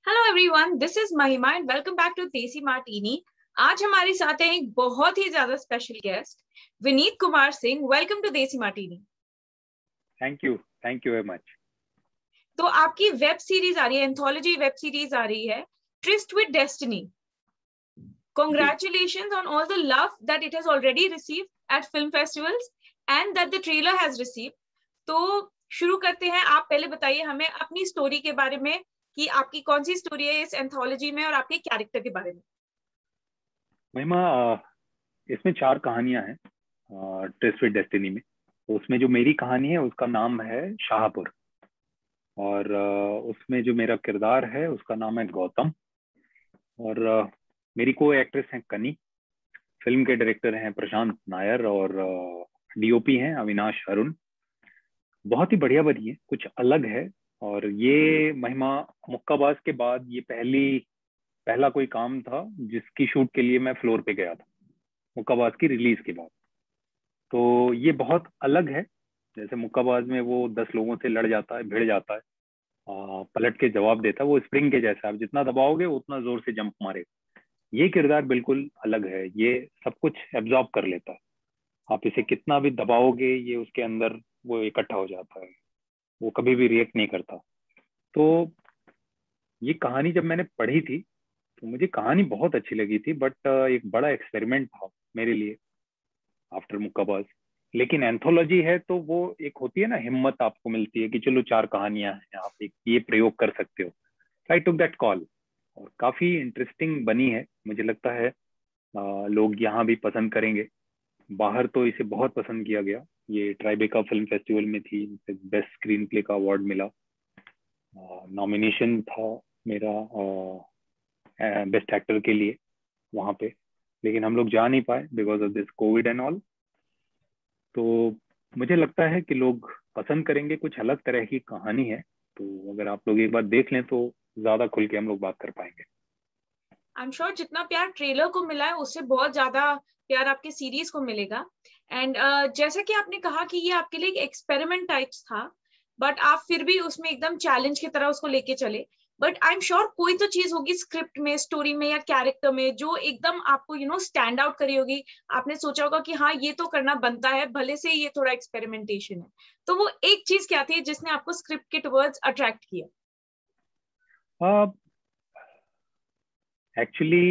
Hello everyone, this is Mahima and welcome back to Desi Martini. आज हमारे साथ हैं एक बहुत ही ज्यादा special guest, Vineet Kumar Singh. Welcome to Desi Martini. Thank you very much. तो आपकी वेब सीरीज आ रही है, एंथोलॉजी वेब सीरीज आ रही है, tryst with destiny. Congratulations on all the love that it has already received at film festivals and that the trailer has received. तो शुरू करते हैं। आप पहले बताइए हमें अपनी स्टोरी के बारे में कि आपकी कौन सी स्टोरी है इस एंथोलॉजी में और आपके कैरेक्टर के बारे में। महिमा, इसमें 4 कहानियां हैं ट्विस्ट विद डेस्टिनी में। तो उसमें जो मेरी कहानी है उसका नाम है शाहपुर। और उसमें जो मेरा किरदार है उसका नाम है गौतम। और मेरी को एक्ट्रेस हैं कनी। फिल्म के डायरेक्टर हैं प्रशांत नायर और डीओपी हैं अविनाश अरुण। बहुत ही बढ़िया बनी है, कुछ अलग है। और ये महिमा, मुक्काबाज के बाद ये पहला कोई काम था जिसकी शूट के लिए मैं फ्लोर पे गया था, मुक्काबाज की रिलीज के बाद। तो ये बहुत अलग है। जैसे मुक्काबाज में वो 10 लोगों से लड़ जाता है, भिड़ जाता है, पलट के जवाब देता है। वो स्प्रिंग के जैसा, आप जितना दबाओगे उतना जोर से जंप मारेगा। ये किरदार बिल्कुल अलग है, ये सब कुछ एब्जॉर्ब कर लेता है। आप इसे कितना भी दबाओगे ये उसके अंदर वो इकट्ठा हो जाता है, वो कभी भी रिएक्ट नहीं करता। तो ये कहानी जब मैंने पढ़ी थी तो मुझे कहानी बहुत अच्छी लगी थी, बट एक बड़ा एक्सपेरिमेंट था मेरे लिए आफ्टर मुक्काबाज। लेकिन एंथोलॉजी है तो वो एक होती है ना, हिम्मत आपको मिलती है कि चलो 4 कहानियां हैं, आप एक ये प्रयोग कर सकते हो। आई टुक दैट कॉल और काफी इंटरेस्टिंग बनी है। मुझे लगता है लोग यहाँ भी पसंद करेंगे। बाहर तो इसे बहुत पसंद किया गया। ये ट्राइबेका फिल्म फेस्टिवल में थी, बेस्ट स्क्रीन प्ले का अवार्ड मिला। नॉमिनेशन था मेरा बेस्ट एक्टर के लिए वहां पे। लेकिन हम लोग जा नहीं पाए because of this Covid and all. तो मुझे लगता है कि लोग पसंद करेंगे, कुछ अलग तरह की कहानी है। तो अगर आप लोग एक बार देख लें तो ज्यादा खुल के हम लोग बात कर पाएंगे। आई एम श्योर जितना प्यार ट्रेलर को मिला है उससे बहुत ज्यादा प्यार आपके सीरीज को मिलेगा। एंड जैसा कि आपने कहा कि ये आपके लिए एक एक्सपेरिमेंट टाइप्स था, बट आप फिर भी उसमें एकदम चैलेंज की तरह उसको लेके चले। बट आई एम श्योर कोई तो चीज होगी स्क्रिप्ट में, स्टोरी में या कैरेक्टर में जो एकदम आपको स्टैंड आउट करी होगी। आपने सोचा होगा कि हाँ, ये तो करना बनता है, भले से ये थोड़ा एक्सपेरिमेंटेशन है। तो वो एक चीज क्या थी जिसने आपको स्क्रिप्ट के टुवर्ड्स अट्रैक्ट किया? एक्चुअली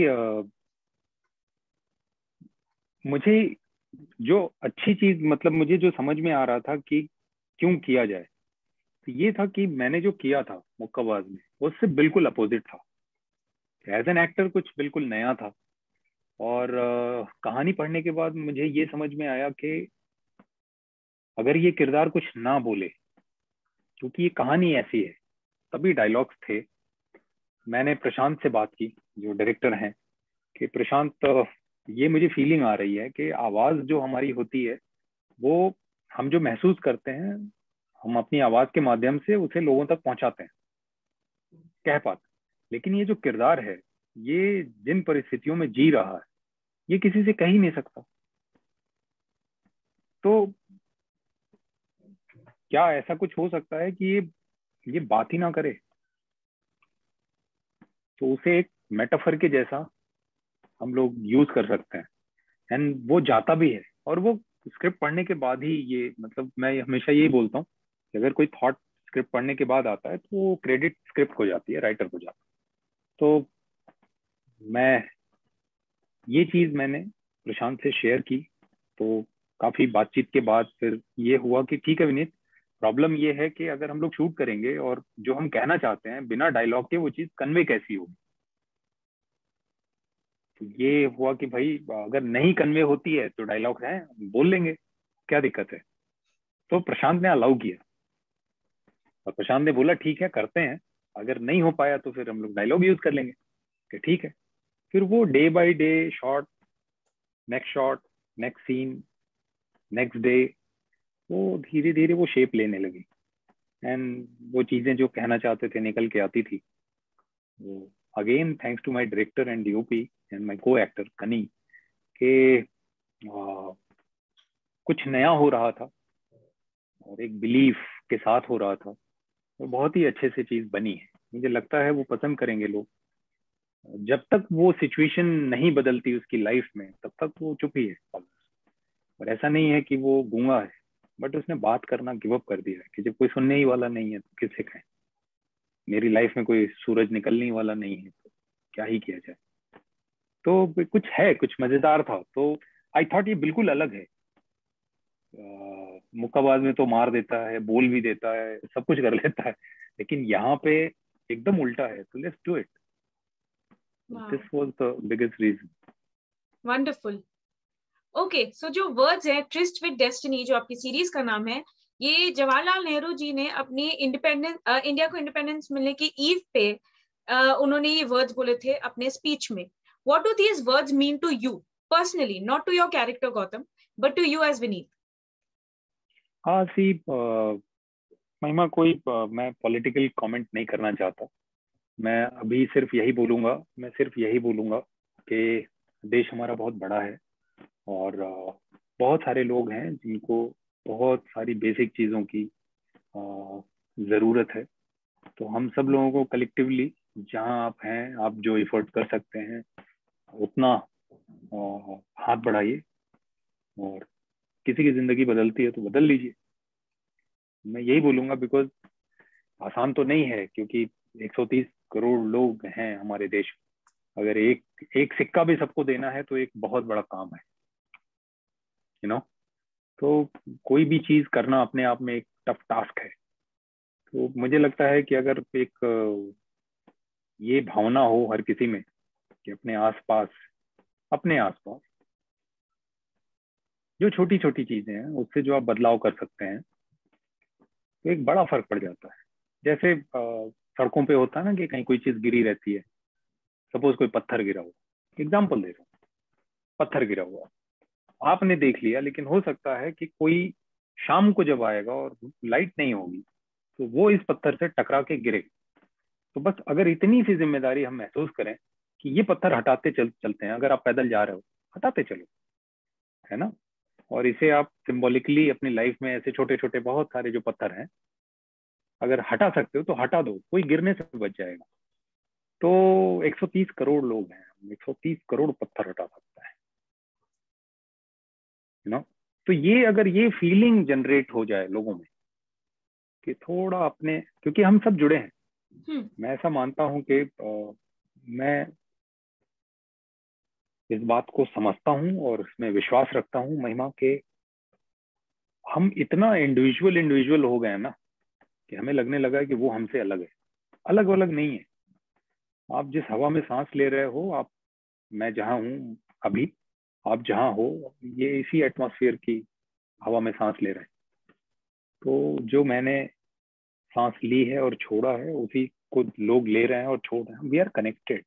मुझे जो अच्छी चीज, मतलब मुझे जो समझ में आ रहा था कि क्यों किया जाए, तो ये था कि मैंने जो किया था मुक्काबाज में वो उससे बिल्कुल अपोजिट था। एज एन एक्टर कुछ बिल्कुल नया था। और कहानी पढ़ने के बाद मुझे ये समझ में आया कि अगर ये किरदार कुछ ना बोले, क्योंकि ये कहानी ऐसी है, तभी डायलॉग्स थे। मैंने प्रशांत से बात की, जो डायरेक्टर हैं, कि प्रशांत, ये मुझे फीलिंग आ रही है कि आवाज जो हमारी होती है वो हम जो महसूस करते हैं, हम अपनी आवाज के माध्यम से उसे लोगों तक पहुंचाते हैं, कह पाते। लेकिन ये जो किरदार है, ये जिन परिस्थितियों में जी रहा है ये किसी से कह ही नहीं सकता। तो क्या ऐसा कुछ हो सकता है कि ये बात ही ना करे? तो उसे एक मेटाफर के जैसा हम लोग यूज कर सकते हैं। एंड वो जाता भी है। और वो स्क्रिप्ट पढ़ने के बाद ही, ये मतलब मैं हमेशा यही बोलता हूँ कि अगर कोई थॉट स्क्रिप्ट पढ़ने के बाद आता है तो वो क्रेडिट स्क्रिप्ट को जाती है, राइटर को जाता है। तो मैं ये चीज मैंने प्रशांत से शेयर की। तो काफी बातचीत के बाद फिर ये हुआ कि ठीक है विनीत, प्रॉब्लम ये है कि अगर हम लोग शूट करेंगे और जो हम कहना चाहते हैं बिना डायलॉग के, वो चीज कन्वे कैसी होगी। तो ये हुआ कि भाई अगर नहीं कन्वे होती है तो डायलॉग है, बोल लेंगे, क्या दिक्कत है। तो प्रशांत ने अलाउ किया और प्रशांत ने बोला ठीक है करते हैं, अगर नहीं हो पाया तो फिर हम लोग डायलॉग यूज कर लेंगे। कि ठीक है। फिर वो day by day, shot, next scene, next day, वो धीरे धीरे वो शेप लेने लगी। एंड वो चीजें जो कहना चाहते थे निकल के आती थी। वो again thanks to my director and DOP and my co actor Kani, के कुछ नया हो रहा था और एक बिलीफ के साथ हो रहा था। और बहुत ही अच्छे से चीज बनी है। मुझे लगता है वो पसंद करेंगे लोग। जब तक वो सिचुएशन नहीं बदलती उसकी लाइफ में, तब तक वो चुप ही है। और ऐसा नहीं है कि वो गूंगा है, बट उसने बात करना गिव अप कर दिया है कि जब कोई सुनने ही वाला नहीं है तो किससे कहें। मेरी लाइफ में कोई सूरज निकलने ही वाला नहीं है, तो क्या ही किया जाए। तो कुछ है, कुछ मजेदार था, तो आई थॉट ये बिल्कुल अलग है। मुक्काबाज में तो मार देता है, बोल भी देता है, सब कुछ कर लेता है, लेकिन यहाँ पे एकदम उल्टा है, तो let's do it. This was the biggest reason. Wonderful. Okay, so जो वर्ड्स है ट्रिस्ट विद डेस्टिनी, जो आपकी सीरीज का नाम है, ये जवाहरलाल नेहरू जी ने अपनी इंडिपेंडेंस, इंडिया को इंडिपेंडेंस मिलने की ईव पे उन्होंने ये वर्ड्स बोले थे अपने स्पीच में। What do these words mean to you personally, not to your character Gautam, but to you as Vineet? हाँ सी महिमा, कोई मैं पॉलिटिकल कमेंट नहीं करना चाहता। मैं अभी सिर्फ यही बोलूंगा, कि देश हमारा बहुत बड़ा है, और बहुत सारे लोग हैं जिनको बहुत सारी बेसिक चीज़ों की ज़रूरत है। तो हम सब लोगों को कलेक्टिवली, जहाँ आप हैं, आप जो एफर्ट कर सकते हैं उतना हाथ बढ़ाइए, और किसी की ज़िंदगी बदलती है तो बदल लीजिए। मैं यही बोलूंगा, बिकॉज आसान तो नहीं है, क्योंकि 130 करोड़ लोग हैं हमारे देश में। अगर एक एक सिक्का भी सबको देना है तो एक बहुत बड़ा काम है, यू नो। तो कोई भी चीज करना अपने आप में एक टफ टास्क है। तो मुझे लगता है कि अगर एक ये भावना हो हर किसी में कि अपने आसपास जो छोटी छोटी चीजें हैं उससे जो आप बदलाव कर सकते हैं, तो एक बड़ा फर्क पड़ जाता है। जैसे सड़कों पे होता है ना कि कहीं कोई चीज गिरी रहती है, सपोज कोई पत्थर गिरा हुआ, एग्जाम्पल दे रहा हूँ, पत्थर गिरा हुआ आपने देख लिया, लेकिन हो सकता है कि कोई शाम को जब आएगा और लाइट नहीं होगी तो वो इस पत्थर से टकरा के गिरे। तो बस अगर इतनी सी जिम्मेदारी हम महसूस करें कि ये पत्थर हटाते चलते हैं, अगर आप पैदल जा रहे हो हटाते चलो, है ना। और इसे आप सिंबॉलिकली अपनी लाइफ में ऐसे छोटे छोटे बहुत सारे जो पत्थर हैं, अगर हटा सकते हो तो हटा दो, कोई गिरने से बच जाएगा। तो 130 करोड़ लोग हैं, 130 करोड़ पत्थर हटा सकता है, यू नो। तो ये अगर ये फीलिंग जनरेट हो जाए लोगों में कि थोड़ा अपने, क्योंकि हम सब जुड़े हैं। मैं ऐसा मानता हूं कि मैं इस बात को समझता हूं और इसमें विश्वास रखता हूं महिमा के, हम इतना इंडिविजुअल हो गए ना कि हमें लगने लगा कि वो हमसे अलग है। अलग अलग नहीं है। आप जिस हवा में सांस ले रहे हो, आप, मैं जहां हूं अभी, आप जहां हो, ये इसी एटमॉस्फेयर की हवा में सांस ले रहे हैं। तो जो मैंने सांस ली है और छोड़ा है, उसी को लोग ले रहे हैं और छोड़ रहे हैं। वी आर कनेक्टेड,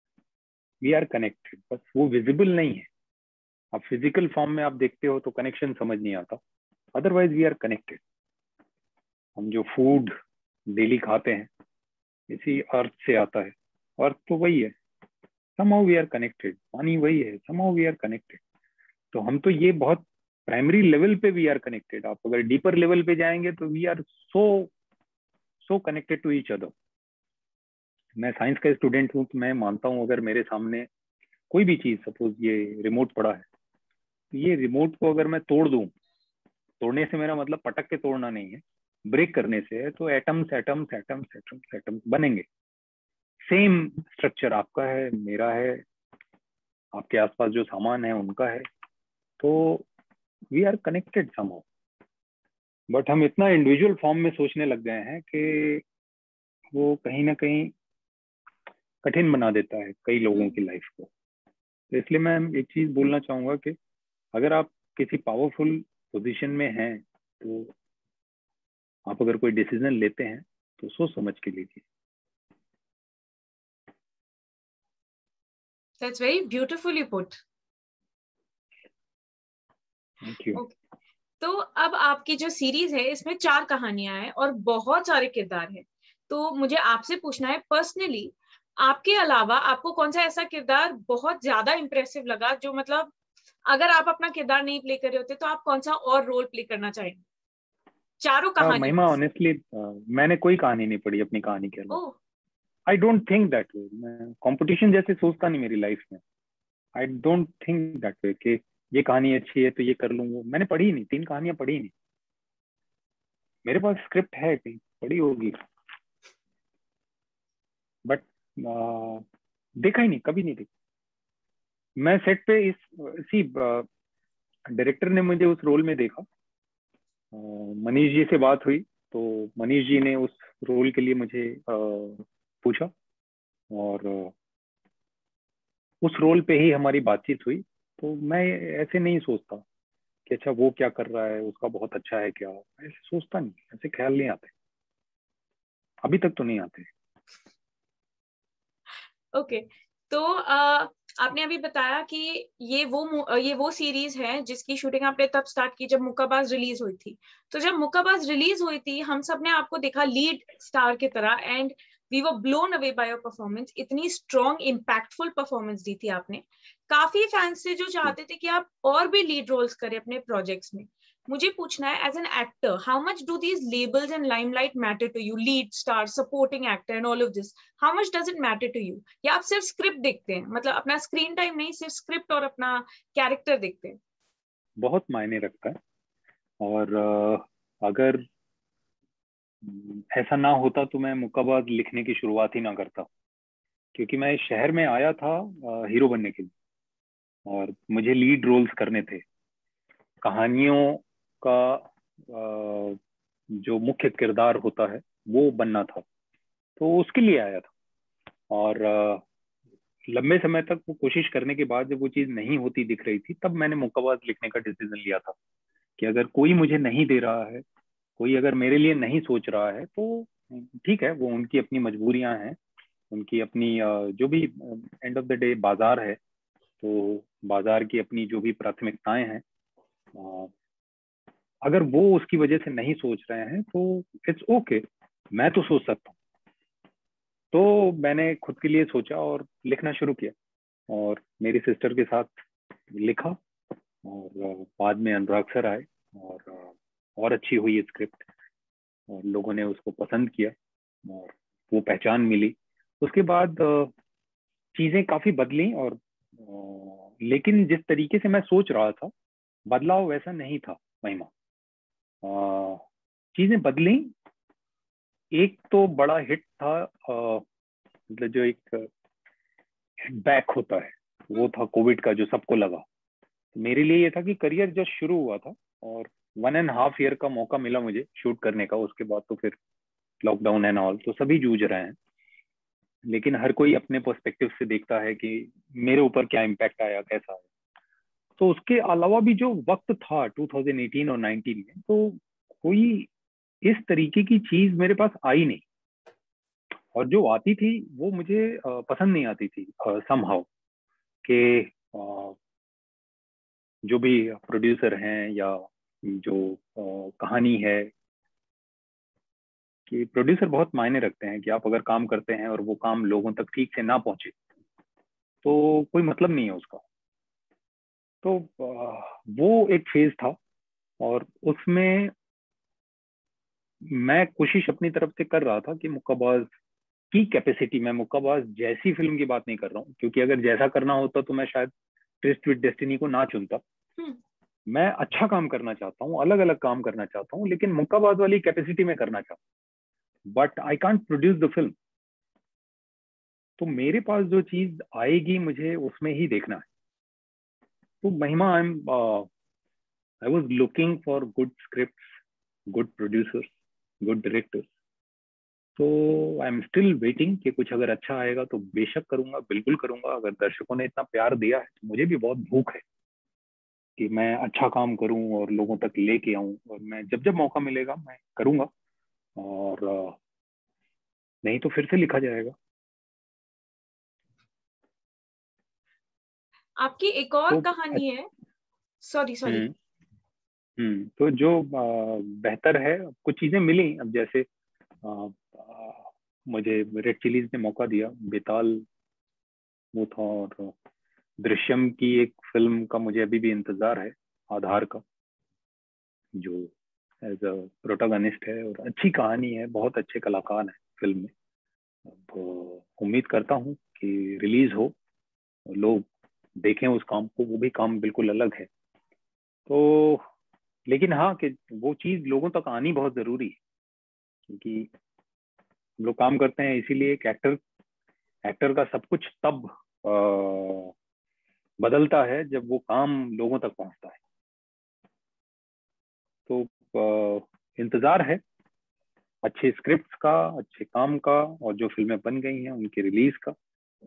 बस वो विजिबल नहीं है। आप फिजिकल फॉर्म में आप देखते हो तो कनेक्शन समझ नहीं आता, अदरवाइज वी आर कनेक्टेड। हम जो फूड डेली खाते हैं इसी अर्थ से आता है, अर्थ तो वही है, somehow वी आर कनेक्टेड। पानी वही है, somehow वी आर कनेक्टेड। तो हम तो ये बहुत प्राइमरी लेवल पे वी आर कनेक्टेड। आप अगर डीपर लेवल पे जाएंगे तो we are so connected to each other. मैं साइंस का स्टूडेंट हूँ, तो मैं मानता हूँ अगर मेरे सामने कोई भी चीज, सपोज ये रिमोट पड़ा है, तो ये रिमोट को अगर मैं तोड़ दूं, तोड़ने से मेरा मतलब पटक के तोड़ना नहीं है, ब्रेक करने से है, तो atoms atoms atoms atoms atoms बनेंगे। सेम स्ट्रक्चर आपका है, मेरा है, आपके आसपास जो सामान है उनका है। तो we are connected somehow. But हम इतना इंडिविजुअल फॉर्म में सोचने लग गए हैं कि वो कहीं ना कहीं कठिन बना देता है कई लोगों की लाइफ को। तो इसलिए मैं एक चीज बोलना चाहूंगा कि अगर आप किसी पावरफुल पोजीशन में हैं, तो आप अगर कोई डिसीजन लेते हैं तो सोच समझ के लीजिए। That's very beautifully put. Thank you. Okay. तो अब आपकी जो सीरीज है इसमें 4 कहानियां हैं और बहुत सारे किरदार हैं। तो मुझे आपसे पूछना है पर्सनली, आपके अलावा आपको कौन सा ऐसा किरदार बहुत ज्यादा इंप्रेसिव लगा, जो मतलब अगर आप अपना किरदार नहीं प्ले कर रहे होते तो आप कौन सा और रोल प्ले करना चाहेंगे चारों कहानियों महिमा में से? ऑनेस्टली मैंने कोई कहानी नहीं पढ़ी अपनी कहानी के अलावा। Oh, I don't think that way, मैं कंपटीशन जैसे सोचता नहीं मेरी लाइफ में। I don't think that way कि ये कहानी अच्छी है तो ये कर लूंगा। मैंने पढ़ी नहीं, 3 कहानियां पढ़ी नहीं। मेरे पास स्क्रिप्ट है, कहीं पढ़ी होगी, बट देखा ही नहीं, कभी नहीं देखा। मैं सेट पे इसी डायरेक्टर ने मुझे उस रोल में देखा। मनीष जी से बात हुई तो मनीष जी ने उस रोल के लिए मुझे पूछा, और उस रोल पे ही हमारी बातचीत हुई। तो मैं ऐसे नहीं सोचता कि अच्छा वो क्या कर रहा है, उसका बहुत अच्छा है क्या, ऐसे सोचता नहीं, ऐसे ख्याल नहीं आते, अभी तक तो नहीं आते। ओके। तो आपने अभी बताया कि ये वो सीरीज है जिसकी शूटिंग आपने तब स्टार्ट की जब मुक्काबाज रिलीज हुई थी। तो जब मुक्काबाज रिलीज हुई थी हम सब ने आपको देखा लीड स्टार की तरह, and we were blown away by your performance. इतनी स्ट्रॉन्ग इम्पैक्टफुल परफॉर्मेंस दी थी आपने। काफी फैंस थे जो चाहते थे कि आप और भी लीड रोल्स करें अपने प्रोजेक्ट्स में। मुझे पूछना है, as an actor, how much do these labels and limelight matter to you? Lead star, supporting actor and all of this, how much does it matter to you? या आप सिर्फ script देखते हैं, मतलब अपना स्क्रीन टाइम नहीं, सिर्फ script और अपना कैरेक्टर देखते हैं? बहुत मायने रखता है। और अगर ऐसा ना होता तो मैं मुक्काबाज लिखने की शुरुआत ही ना करता, क्योंकि मैं इस शहर में आया था हीरो बनने के लिए, और मुझे लीड रोल्स करने थे। कहानियों का जो मुख्य किरदार होता है वो बनना था, तो उसके लिए आया था। और लंबे समय तक वो कोशिश करने के बाद जब वो चीज नहीं होती दिख रही थी, तब मैंने मुक्काबाज लिखने का डिसीजन लिया था कि अगर कोई मुझे नहीं दे रहा है, कोई अगर मेरे लिए नहीं सोच रहा है, तो ठीक है, वो उनकी अपनी मजबूरियां हैं, उनकी अपनी जो भी एंड ऑफ द डे बाजार है, तो बाजार की अपनी जो भी प्राथमिकताएं हैं, अ, अगर वो उसकी वजह से नहीं सोच रहे हैं तो इट्स ओके, मैं तो सोच सकता हूँ। तो मैंने खुद के लिए सोचा और लिखना शुरू किया, और मेरी सिस्टर के साथ लिखा। और बाद में अनुराग सर आए, और और अच्छी हुई स्क्रिप्ट, और लोगों ने उसको पसंद किया, और वो पहचान मिली। उसके बाद चीजें काफी बदली, और लेकिन जिस तरीके से मैं सोच रहा था, बदलाव वैसा नहीं था महिमा। चीजें बदली। एक तो बड़ा हिट था, मतलब जो एक बैक होता है, वो था कोविड का जो सबको लगा। तो मेरे लिए ये था कि करियर जस्ट शुरू हुआ था, और 1.5 ईयर का मौका मिला मुझे शूट करने का। उसके बाद तो फिर लॉकडाउन एंड ऑल, तो सभी जूझ रहे हैं, लेकिन हर कोई अपने पर्सपेक्टिव से देखता है कि मेरे ऊपर क्या इम्पैक्ट आया, कैसा आया। तो उसके अलावा भी जो वक्त था 2018 और 19 में, तो कोई इस तरीके की चीज मेरे पास आई नहीं, और जो आती थी वो मुझे पसंद नहीं आती थी समहाउ कि जो भी प्रोड्यूसर हैं, या जो कहानी है, कि प्रोड्यूसर बहुत मायने रखते हैं कि आप अगर काम करते हैं और वो काम लोगों तक ठीक से ना पहुंचे तो कोई मतलब नहीं है उसका। तो वो एक फेज था, और उसमें मैं कोशिश अपनी तरफ से कर रहा था कि मुक्काबाज की कैपेसिटी, मैं मुक्काबाज जैसी फिल्म की बात नहीं कर रहा हूँ, क्योंकि अगर जैसा करना होता तो मैं शायद ट्विस्ट विद डेस्टिनी को ना चुनता। हम्म। मैं अच्छा काम करना चाहता हूँ, अलग अलग काम करना चाहता हूँ, लेकिन मुक्काबाज वाली कैपेसिटी में करना चाहता हूँ, but I can't produce the film. तो मेरे पास जो चीज आएगी मुझे उसमें ही देखना है। तो Mahima, I was looking for good script, good producers, good directors. तो आई एम स्टिल वेटिंग कि कुछ अगर अच्छा आएगा तो बेशक करूंगा, बिल्कुल करूंगा। अगर दर्शकों ने इतना प्यार दिया है तो मुझे भी बहुत भूख है कि मैं अच्छा काम करूं और लोगों तक लेके आऊं, और मैं जब जब मौका मिलेगा मैं करूंगा। और नहीं तो फिर से लिखा जाएगा। आपकी एक और तो कहानी है। Sorry sorry. हम्म तो जो बेहतर है, कुछ चीजें मिली अब, जैसे मुझे रेड चिलीज ने मौका दिया, बेताल वो था, और दृश्यम की एक फिल्म का मुझे अभी भी इंतजार है, आधार का, जो एज अ प्रोटागनिस्ट है, और अच्छी कहानी है, बहुत अच्छे कलाकार हैं फिल्म में। अब उम्मीद करता हूँ कि रिलीज हो, लोग देखें उस काम को, वो भी काम बिल्कुल अलग है। तो लेकिन हाँ, कि वो चीज लोगों तक आनी बहुत जरूरी है, क्योंकि हम लोग काम करते हैं इसीलिए। एक एक्टर एक्टर का सब कुछ तब बदलता है जब वो काम लोगों तक पहुंचता है। तो इंतजार है अच्छे स्क्रिप्ट्स का, अच्छे काम का, और जो फिल्में बन गई हैं उनकी रिलीज का।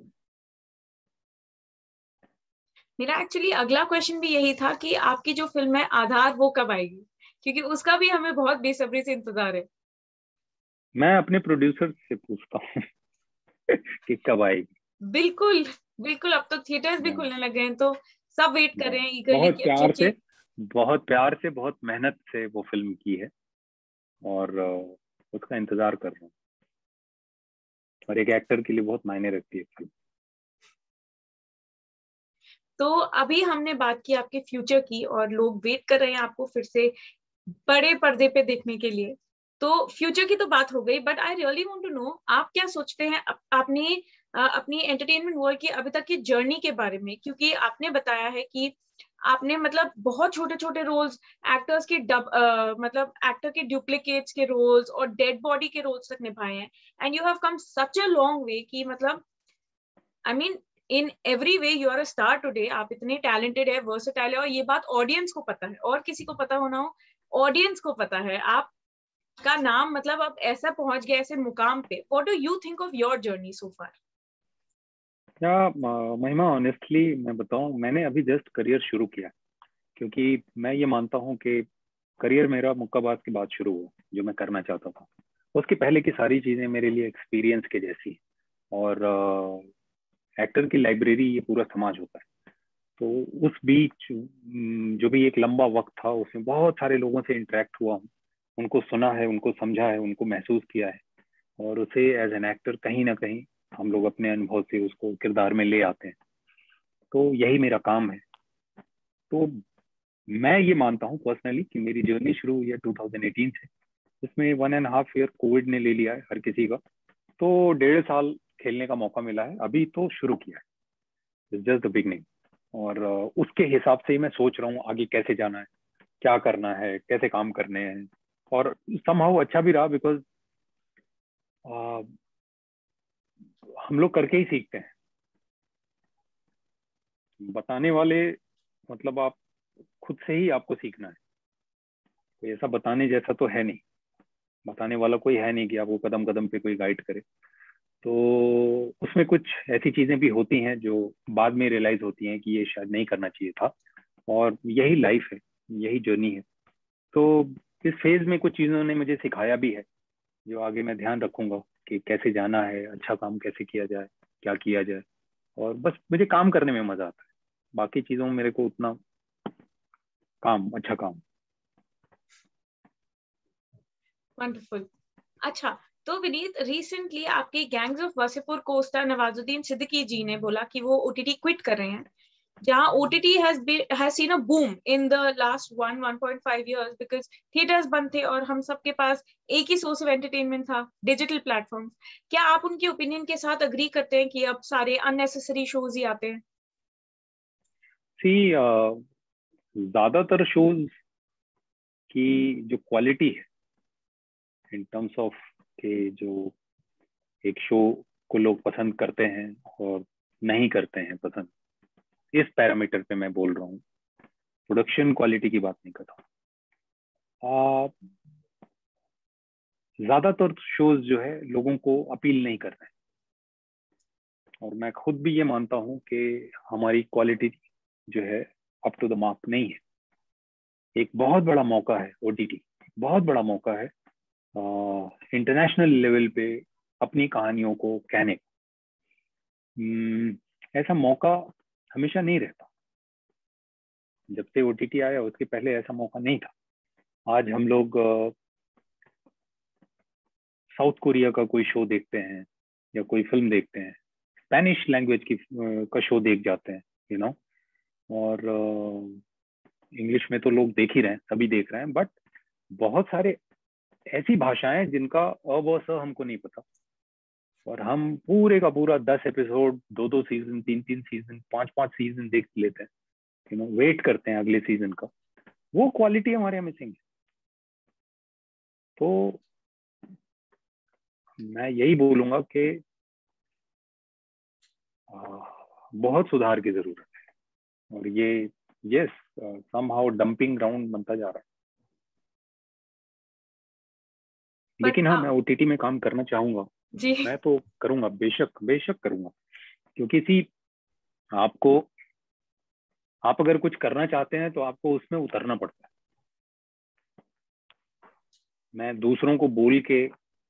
मेरा एक्चुअली अगला क्वेश्चन भी यही था कि आपकी जो फिल्म है आधार वो कब आएगी, क्योंकि उसका भी हमें बहुत बेसब्री से इंतजार है। मैं अपने प्रोड्यूसर से पूछता हूँ कि कब आएगी। बिल्कुल बिल्कुल, अब तो थिएटर्स भी खुलने लगे हैं, तो सब वेट कर रहे हैं ईगरली बहुत कि अच्छी प्यार से, अच्छी। बहुत प्यार से, बहुत मेहनत से वो फिल्म की है, और उसका इंतजार कर रहा हूँ। और एक एक्टर के लिए बहुत मायने रखती है फिल्म। तो अभी हमने बात की आपके फ्यूचर की, और लोग वेट कर रहे हैं आपको फिर से बड़े पर्दे पे देखने के लिए। तो फ्यूचर की तो बात हो गई, but I really want to know आप क्या सोचते हैं आपने अपनी एंटरटेनमेंट वर्ल्ड की अभी तक की जर्नी के बारे में, क्योंकि आपने बताया है कि आपने मतलब बहुत छोटे छोटे रोल्स, एक्टर्स के मतलब एक्टर के डुप्लीकेट्स के रोल्स और डेड बॉडी के रोल्स तक निभाए हैं, and you have come such a long way कि मतलब I mean in every way you are a star today. आप इतने टैलेंटेड है, वर्सेटाइल है, और ये बात ऑडियंस को पता है, और किसी को पता होना हो, ऑडियंस को पता है आपका नाम मतलब अब ऐसा पहुंच गया ऐसे मुकाम पे। What do you think of your journey so far? क्या महिमा, ऑनेस्टली मैं बताऊं, मैंने अभी जस्ट करियर शुरू किया। क्योंकि मैं ये मानता हूं कि करियर मेरा मुक्काबाज के बाद शुरू हुआ, जो मैं करना चाहता था। उसके पहले की सारी चीजें मेरे लिए एक्सपीरियंस के जैसी हैं। और एक्टर की लाइब्रेरी ये पूरा समाज होता है। तो उस बीच जो भी एक लंबा वक्त था, उसमें बहुत सारे लोगों से इंटरेक्ट हुआ हूँ, उनको सुना है, उनको समझा है, उनको महसूस किया है। और उसे एज एन एक्टर कहीं ना कहीं हम लोग अपने अनुभव से उसको किरदार में ले आते हैं। तो यही मेरा काम है। तो मैं ये मानता हूँ पर्सनली कि मेरी जर्नी शुरू हुई है 2018 से। इसमें 1.5 ईयर कोविड ने ले लिया है हर किसी का। तो 1.5 साल खेलने का मौका मिला है, अभी तो शुरू किया है, जस्ट द बिगनिंग। और उसके हिसाब से ही मैं सोच रहा हूँ आगे कैसे जाना है, क्या करना है, कैसे काम करने हैं। और समहाउ अच्छा भी रहा, बिकॉज हम लोग करके ही सीखते हैं। बताने वाले, मतलब आप खुद से ही आपको सीखना है। कोई ऐसा बताने जैसा तो है नहीं, बताने वाला कोई है नहीं कि आपको कदम कदम पे कोई गाइड करे। तो उसमें कुछ ऐसी चीजें भी होती हैं जो बाद में रियलाइज होती हैं कि ये शायद नहीं करना चाहिए था। और यही लाइफ है, यही जर्नी है। तो इस फेज में कुछ चीजों ने मुझे सिखाया भी है, जो आगे मैं ध्यान रखूंगा कि कैसे जाना है, अच्छा काम कैसे किया जाए, क्या किया जाए। और बस मुझे काम करने में मजा आता है, बाकी चीजों में मेरे को उतना काम, अच्छा काम। वंडरफुल। अच्छा, तो विनीत रिसेंटली आपके गैंग्स ऑफ वासेपुर को स्टार नवाजुद्दीन सिद्दीकी जी ने बोला कि वो ओटीटी क्विट कर रहे हैं, जहां OTT has seen a boom in the last 1.5 years because theatres बंद थे और हम सबके पास एक ही सोर्स ऑफ एंटरटेनमेंट था, डिजिटल प्लेटफॉर्म। क्या आप उनके ओपिनियन के साथ अग्री करते हैं कि अब सारे अननेसेसरी शोज ही आते हैं? सी, ज्यादातर शोज की जो क्वालिटी है, इन टर्म्स ऑफ के जो एक शो को लोग पसंद करते हैं और नहीं करते हैं पसंद, इस पैरामीटर पे मैं बोल रहा हूँ, प्रोडक्शन क्वालिटी की बात नहीं कर रहा। ज्यादातर शोज जो है लोगों को अपील नहीं कर रहे हैं। और मैं खुद भी ये मानता हूँ कि हमारी क्वालिटी जो है अप टू द मार्क नहीं है। एक बहुत बड़ा मौका है ओटीटी, बहुत बड़ा मौका है इंटरनेशनल लेवल पे अपनी कहानियों को कहने का। ऐसा मौका हमेशा नहीं रहता। जब से ओटीटी आया उसके पहले ऐसा मौका नहीं था। आज हम लोग साउथ कोरिया का कोई शो देखते हैं या कोई फिल्म देखते हैं, स्पेनिश लैंग्वेज की का शो देख जाते हैं, यू नो। और इंग्लिश में तो लोग देख ही रहे हैं, सभी देख रहे हैं, बट बहुत सारे ऐसी भाषाएं जिनका अ व स हमको नहीं पता, और हम पूरे का पूरा 10 एपिसोड, 2-2 सीजन, 3-3 सीजन, 5-5 सीजन देख लेते हैं, वेट करते हैं अगले सीजन का। वो क्वालिटी हमारे यहाँ मिसिंग है। तो मैं यही बोलूंगा कि बहुत सुधार की जरूरत है, और ये यस समहाउ डंपिंग ग्राउंड बनता जा रहा है। लेकिन हाँ, मैं ओटीटी में काम करना चाहूंगा जी। मैं तो करूंगा, बेशक बेशक करूंगा, क्योंकि आपको, आप अगर कुछ करना चाहते हैं तो आपको उसमें उतरना पड़ता है। मैं दूसरों को बोल के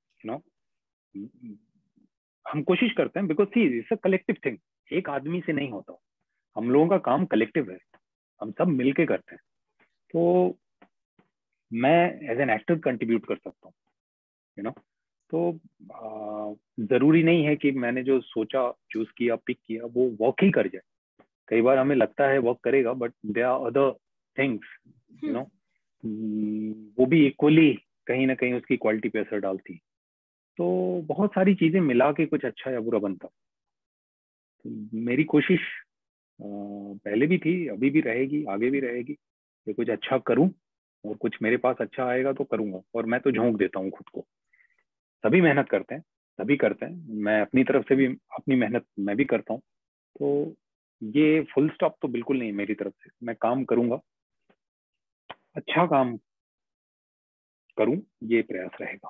हम कोशिश करते हैं, because see it's a collective thing, एक आदमी से नहीं होता, हम लोगों का काम कलेक्टिव है, हम सब मिलके करते हैं। तो मैं एज एन एक्टर कंट्रीब्यूट कर सकता हूँ, तो जरूरी नहीं है कि मैंने जो सोचा, चूज किया, पिक किया, वो वर्क ही कर जाए। कई बार हमें लगता है वर्क करेगा, but there are other things, वो भी इक्वली कहीं ना कहीं उसकी क्वालिटी पे असर डालती है। तो बहुत सारी चीजें मिला के कुछ अच्छा या बुरा बनता। तो मेरी कोशिश पहले भी थी, अभी भी रहेगी, आगे भी रहेगी, कि कुछ अच्छा करूं, और कुछ मेरे पास अच्छा आएगा तो करूंगा। और मैं तो झोंक देता हूँ खुद को, सभी मेहनत करते हैं, सभी करते हैं, मैं अपनी तरफ से भी अपनी मेहनत मैं भी करता हूँ। तो ये फुल स्टॉप तो बिल्कुल नहीं मेरी तरफ से, मैं काम करूंगा, अच्छा काम करूं, ये प्रयास रहेगा।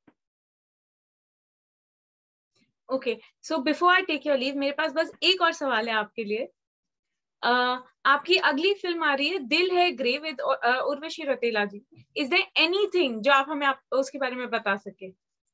Okay, so before I take your leave, मेरे पास बस एक और सवाल है आपके लिए। आपकी अगली फिल्म आ रही है Dil Hai grey with Urvashi Rautela ji. Is there anything जो आप हमें उसके बारे में बता सके?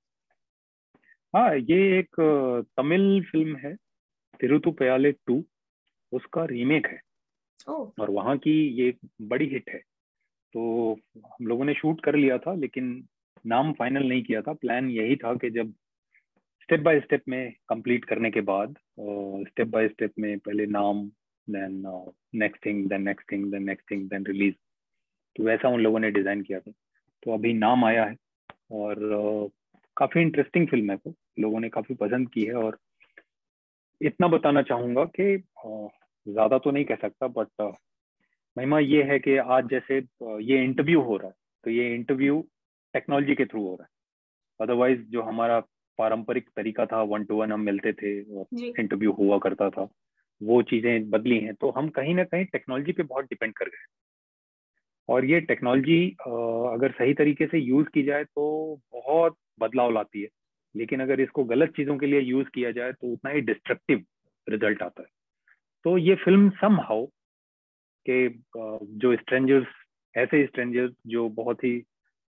हाँ, ये एक तमिल फिल्म है, तिरुतुपयाले 2, उसका रीमेक है। और वहाँ की ये एक बड़ी हिट है। तो हम लोगों ने शूट कर लिया था, लेकिन नाम फाइनल नहीं किया था। प्लान यही था कि जब स्टेप बाय स्टेप में कंप्लीट करने के बाद, स्टेप बाय स्टेप में पहले नाम, then next thing, then next thing, then next thing, then release, तो वैसा उन लोगों ने डिजाइन किया था। तो अभी नाम आया है, और काफी इंटरेस्टिंग फिल्म है, तो लोगों ने काफी पसंद की है। और इतना बताना चाहूंगा कि ज्यादा तो नहीं कह सकता, बट महिमा ये है कि आज जैसे ये इंटरव्यू हो रहा है, तो ये इंटरव्यू टेक्नोलॉजी के थ्रू हो रहा है। अदरवाइज जो हमारा पारंपरिक तरीका था, 1-to-1 हम मिलते थे और इंटरव्यू हुआ करता था, वो चीजें बदली हैं। तो हम कहीं ना कहीं टेक्नोलॉजी पे बहुत डिपेंड कर गए। और ये टेक्नोलॉजी अगर सही तरीके से यूज की जाए तो बहुत बदलाव लाती है, लेकिन अगर इसको गलत चीजों के लिए यूज किया जाए तो उतना ही डिस्ट्रक्टिव रिजल्ट आता है। तो ये फिल्म समहाउ के जो स्ट्रेंजर्स, ऐसे स्ट्रेंजर्स जो बहुत ही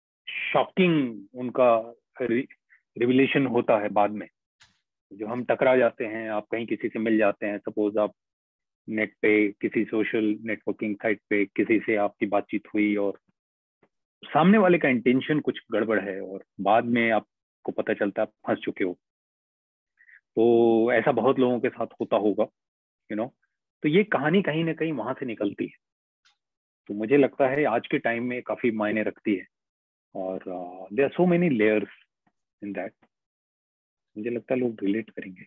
शॉकिंग उनका रिविलेशन होता है बाद में, जो हम टकरा जाते हैं, आप कहीं किसी से मिल जाते हैं, सपोज आप नेट पे किसी सोशल नेटवर्किंग साइट पे किसी से आपकी बातचीत हुई, और सामने वाले का इंटेंशन कुछ गड़बड़ है, और बाद में आपको पता चलता है आप फंस चुके हो। तो ऐसा बहुत लोगों के साथ होता होगा, तो ये कहानी कहीं ना कहीं वहां से निकलती है। तो मुझे लगता है आज के टाइम में काफी मायने रखती है, और there are so many layers in that. मुझे लगता है लोग रिलेट करेंगे।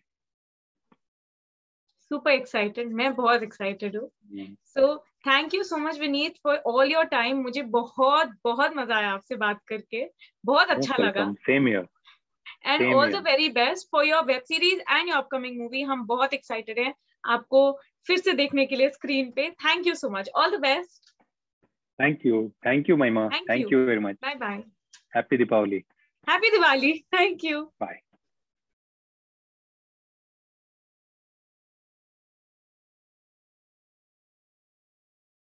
सुपर एक्साइटेड, मैं बहुत एक्साइटेड हूँ। So thank you so much Vineet for all your time. मुझे बहुत बहुत मजा आया आपसे बात करके, बहुत अच्छा लगा। Same here. And all the very best for your web series and your upcoming movie. हम बहुत एक्साइटेड हैं आपको फिर से देखने के लिए स्क्रीन पे। Thank you so much, all the best. Thank you Mahima, thank you very much. Bye bye. Happy Deepawali. Happy Diwali. Thank you. Bye.